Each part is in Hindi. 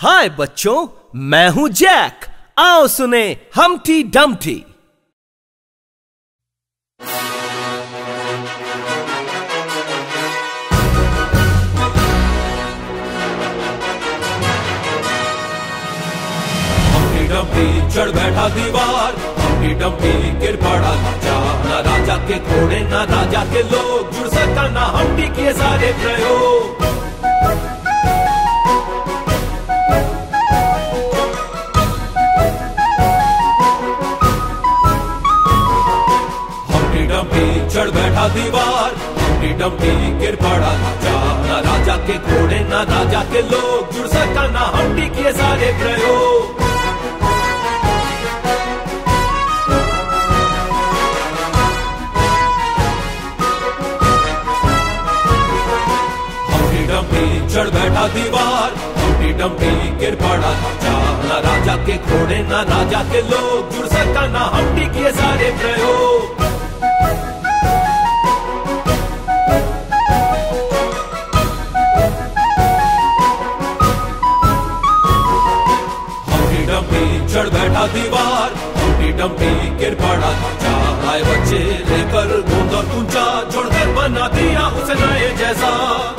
हाय बच्चों, मैं हूं जैक। आओ सुने हम्टी डम्टी। हम्टी डम्टी चढ़ बैठा दीवार, हम्टी डम्टी गिर पड़ा नीचा। ना राजा के घोड़े ना राजा के लोग, जुड़ सका ना हम्टी के सारे प्रयोग। हम्टी डम्टी चढ़ बैठा दीवार, हम्टी डम्टी गिर पड़ा नीचा। ना राजा के घोड़े ना राजा के लोग, जुड़ सका ना हम्टी के सारे प्रयोग। चढ़ बैठा दीवार, हम्टी डम्टी गिर पड़ा नीचा। ना राजा के घोड़े ना राजा के लोग, जुड़ सका ना हम्टी के सारे प्रयोग। हम्टी डम्टी चढ़ बैठा दीवार, हम्टी डम्टी गिर पड़ा नीचा। आए बच्चे लेकर गोंद और कुंचा, जोड़कर बना दिया उसे नए जैसा।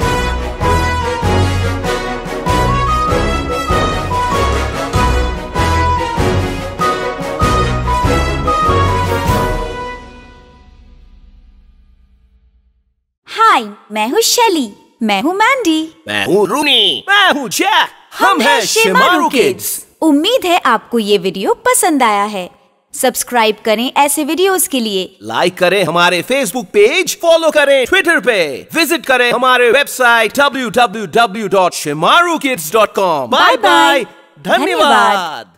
हाय, मैं हूँ शैली। मैं हूँ मैंडी। मैं हूँ रूनी। मैं हूँ जैक। हम हैं शेमारू किड्स। उम्मीद है आपको ये वीडियो पसंद आया है। सब्सक्राइब करें ऐसे वीडियोस के लिए। लाइक करें हमारे फेसबुक पेज, फॉलो करें ट्विटर पे, विजिट करें हमारे वेबसाइट www.shemarookids.com। Bye bye. धन्यवाद।